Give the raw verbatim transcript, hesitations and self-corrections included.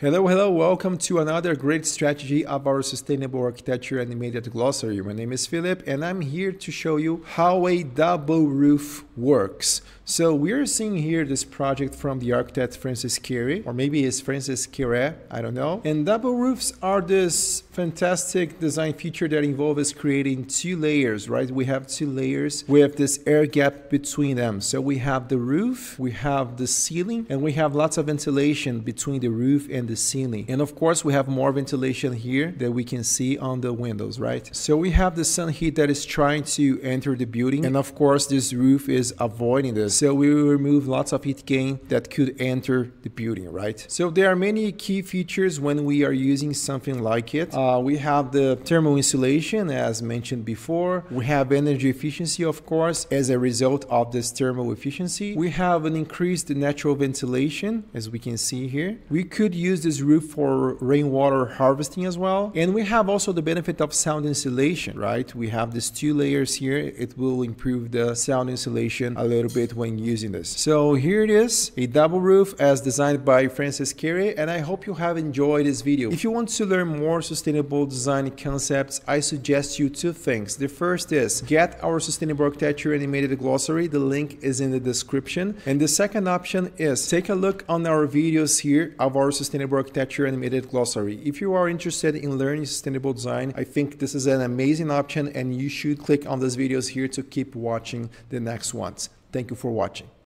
Hello, hello, welcome to another great strategy of our Sustainable Architecture Animated Glossary. My name is Philip and I'm here to show you how a double roof works. So we're seeing here this project from the architect Francis Carey, or maybe it's Francis Carey, I don't know. And double roofs are this fantastic design feature that involves creating two layers, right? We have two layers with this air gap between them. So we have the roof, we have the ceiling, and we have lots of ventilation between the roof and the ceiling. And of course, we have more ventilation here that we can see on the windows, right? So we have the sun heat that is trying to enter the building. And of course, this roof is avoiding this. So we will remove lots of heat gain that could enter the building, right? So there are many key features when we are using something like it. Uh, we have the thermal insulation, as mentioned before. We have energy efficiency, of course, as a result of this thermal efficiency. We have an increased natural ventilation, as we can see here. We could use this roof for rainwater harvesting as well. And we have also the benefit of sound insulation, right? We have these two layers here. It will improve the sound insulation a little bit when using this. So here it is, a double roof as designed by Francis Carey, and I hope you have enjoyed this video. If you want to learn more sustainable design concepts, I suggest you two things. The first is get our Sustainable Architecture Animated Glossary. The link is in the description. And the second option is take a look on our videos here of our Sustainable Architecture Animated Glossary. If you are interested in learning sustainable design, I think this is an amazing option and you should click on these videos here to keep watching the next ones. Thank you for watching.